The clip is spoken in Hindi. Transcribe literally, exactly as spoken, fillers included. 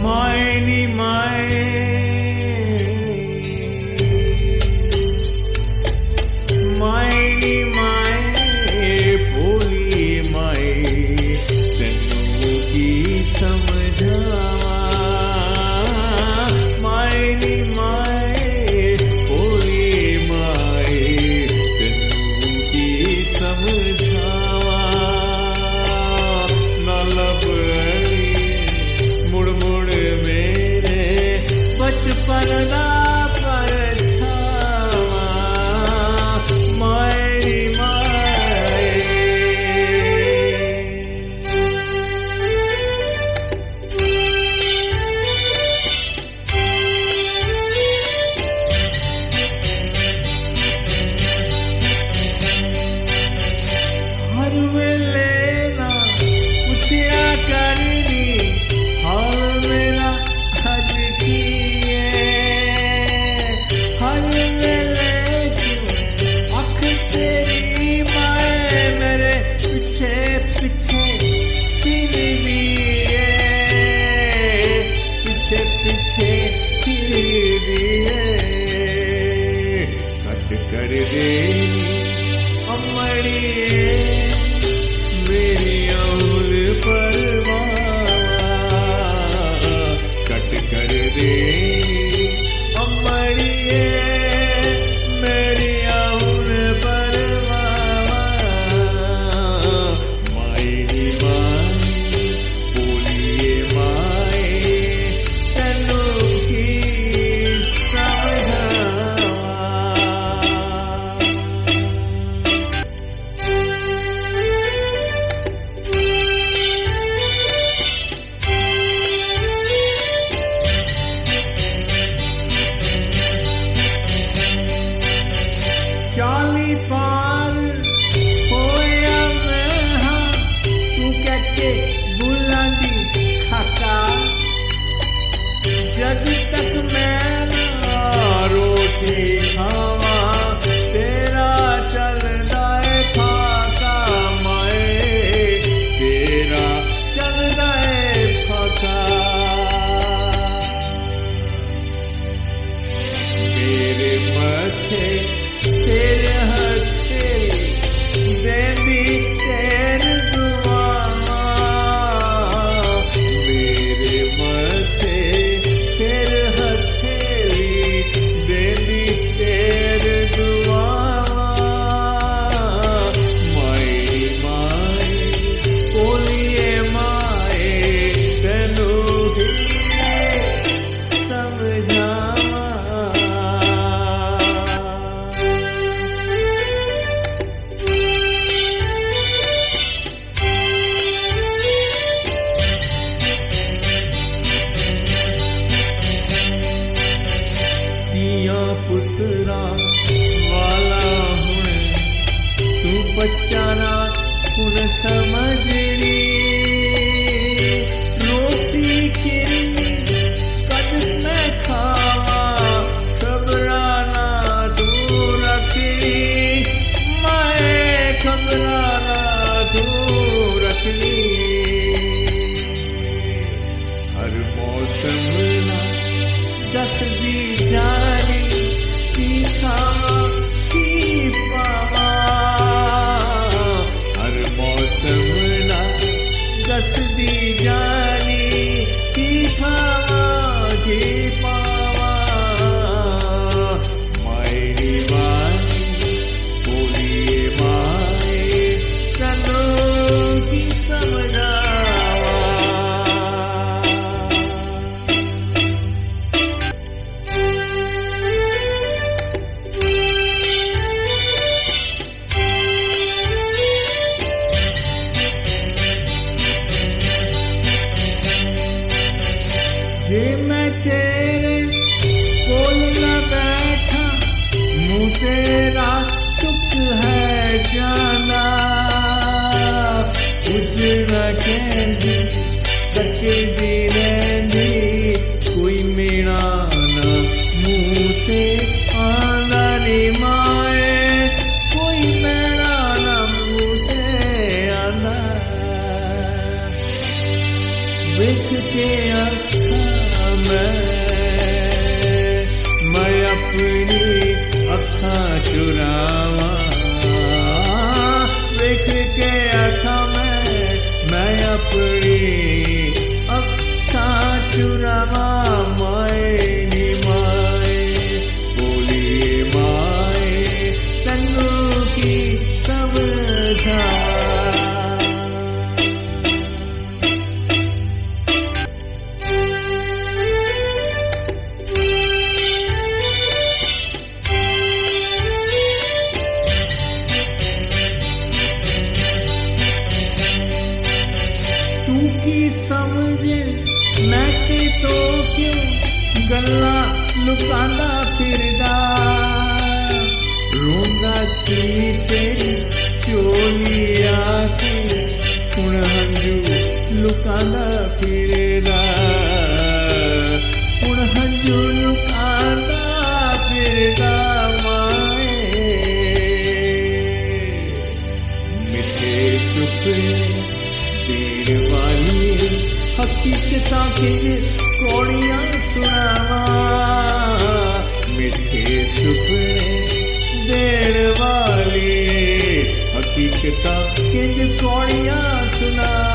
माए नी माए माए नी माए भोली माए तेनू की समझावा माए नी माए भोली माए तेनू की समझावा न लब मुड़ मुड़ मेरे बचपन दा परछावा माए नी माए हर वेले ना पूछया करनी हाल मेरा अज की है हर वेले क्यों अख तेरी माए मेरे पीछे पीछे फिरदी है पीछे पीछे फिरदी है कट कर दे अमड़ी मेरी औल परवावा कट कर दे अमड़िए मेरी औल परवावा माए नी माए बोलिए माए तेनू की समझावा चाली पार होया मैं हाँ तू कहके बुलांदी खाका जद तक मैं ना रोटी खावा तेरा चलदा है फाका माए तेरा चलदा है फाका मेरे मथे तेरे हथेली देंदी तेरे दुआवा मेरे मथे तेरे हथेली देंदी तेरे दुआवा माए माए बोलिए माए तेनू ही समझावा पुत्रा वाला हुण तू बच्चा ना हुण समझनी रोटी किन्नी कद मैं खावा खबरा ना तू रखनी मैं खबरा ना तू रखनी हर मौसम ना दस दी जानी की खावा की पावा हर मौसम ना दस दी जानी की खावा की पावा माए नी माए बोलिए माए तनू की समझावा जे मैं तेरे कोल न बैठा मुँह तेरा सुख है जाना कुछ न कहती तकदी रहंदी कोई मेरा ना मुँह ते आंदा नी माए कोई मेरा ना मुँह ते आंदा वेख के अखा मैं मैं अपनी अखा चुरावा वेख के अखा में मैं अपनी अखा चुरावा माए नी माए बोलिए माए तन्नू की समझा तू की समझे मैं ते तो क्यों गल्ला लुकांदा फिरदा रोंदा सी तेरी चोली आके हुण हंजू लुकांदा फिरदा हुण हंजू लुकांदा फिरदा माए मिठे सुपने देर वाली हकीकता किंज कोड़ियां सुनावा मिठे सुपने देर वाली हकीकता किंज कोड़ियां सुना